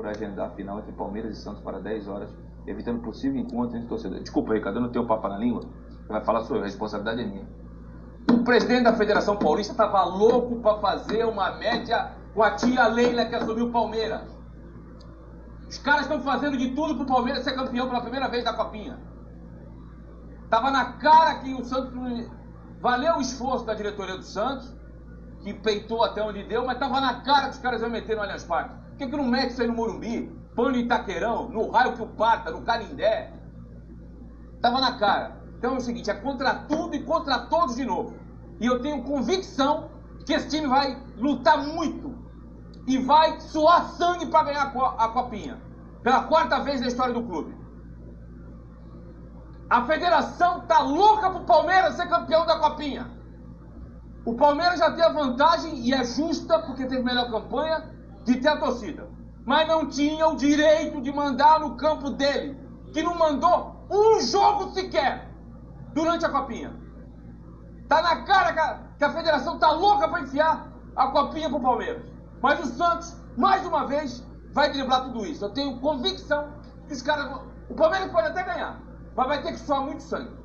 por agendar a final entre Palmeiras e Santos para 10 horas, evitando possível encontro entre torcedores. Desculpa, Ricardo, eu não tenho papo na língua. Quem vai falar sou eu, a responsabilidade é minha. O presidente da Federação Paulista estava louco para fazer uma média com a tia Leila que assumiu o Palmeiras. Os caras estão fazendo de tudo para o Palmeiras ser campeão pela primeira vez da Copinha. Tava na cara que o Santos... Valeu o esforço da diretoria do Santos, que peitou até onde deu, mas tava na cara que os caras iam meter no Allianz Parque. Por que não mete isso aí no Morumbi? Põe no Itaquerão, no Raio que o Pata, no Canindé? Tava na cara. Então é o seguinte, é contra tudo e contra todos de novo. E eu tenho convicção que esse time vai lutar muito e vai suar sangue para ganhar a Copinha. Pela quarta vez na história do clube. A federação tá louca pro Palmeiras ser campeão da Copinha. O Palmeiras já tem a vantagem, e é justa, porque teve melhor campanha, de ter a torcida. Mas não tinha o direito de mandar no campo dele, que não mandou um jogo sequer durante a Copinha. Tá na cara que a federação tá louca para enfiar a Copinha pro Palmeiras. Mas o Santos, mais uma vez, vai driblar tudo isso. Eu tenho convicção que os caras... O Palmeiras pode até ganhar, mas vai ter que suar muito sangue.